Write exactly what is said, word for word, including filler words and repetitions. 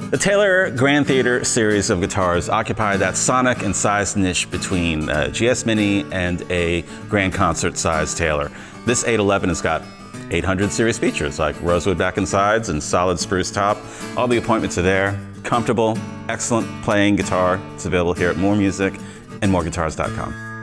The Taylor Grand Theater series of guitars occupy that sonic and size niche between a G S Mini and a Grand Concert size Taylor. This eight eleven has got eight hundred series features like rosewood back and sides and solid spruce top. All the appointments are there. Comfortable, excellent playing guitar. It's available here at More Music and more guitars dot com.